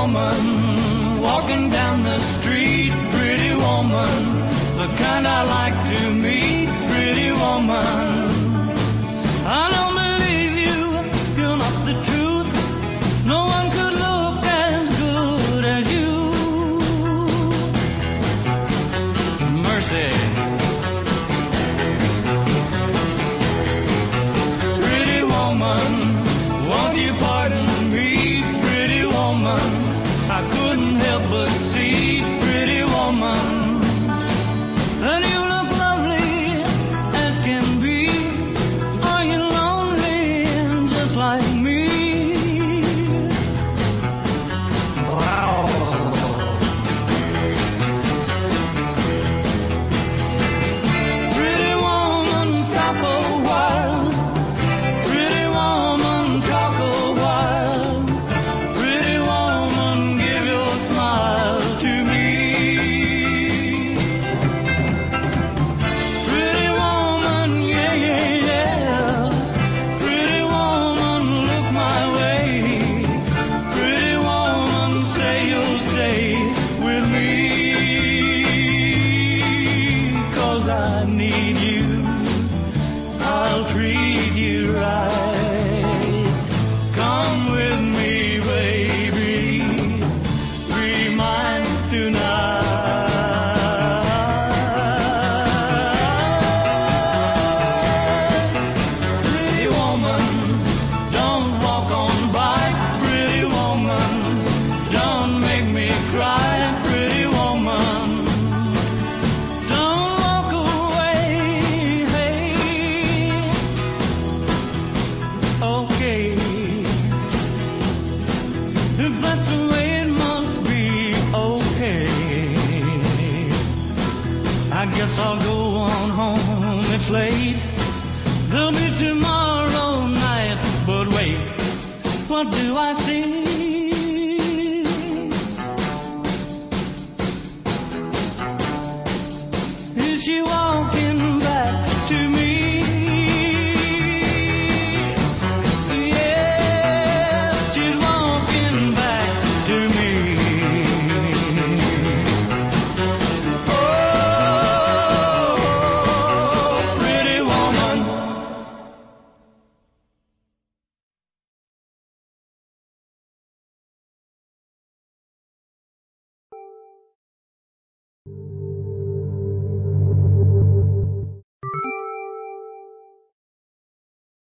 woman walking down the street, pretty woman, the kind I like to meet, pretty woman. I don't believe you, you're not the truth. No one could look as good as you. Mercy. Pretty woman, won't you pardon me, pretty woman? I couldn't help but see, pretty woman, and you look lovely as can be. Are you lonely just like me? Wow. Pretty woman, stop a while. Pretty woman, talk a while. Pretty woman, give your smile to me. Pretty woman, yeah, yeah, yeah. Pretty woman, look my way. Pretty woman, say you'll stay with me. 'Cause I need you, I'll treat you right. Come with me, baby, be mine tonight. Pretty woman, don't walk on by. Pretty woman, don't make me cry. Pretty woman, don't walk away. Hey, okay, if that's the way it must be, okay. I guess I'll go on home, it's late.